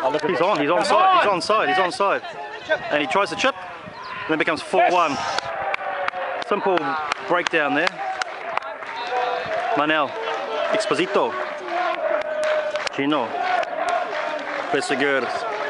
He's onside. And he tries to chip, and then it becomes 4-1. Simple breakdown there. Manel, Exposito, Chino, Perseguidos.